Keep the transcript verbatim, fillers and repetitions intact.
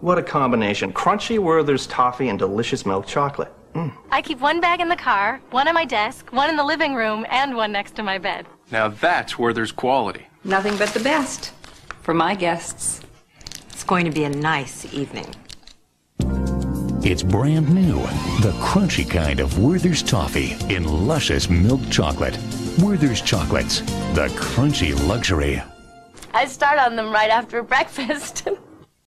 What a combination. Crunchy Werther's toffee and delicious milk chocolate. Mm. I keep one bag in the car, one on my desk, one in the living room, and one next to my bed. Now that's Werther's quality. Nothing but the best for my guests. It's going to be a nice evening. It's brand new, the crunchy kind of Werther's toffee in luscious milk chocolate. Werther's chocolates, the crunchy luxury. I start on them right after breakfast.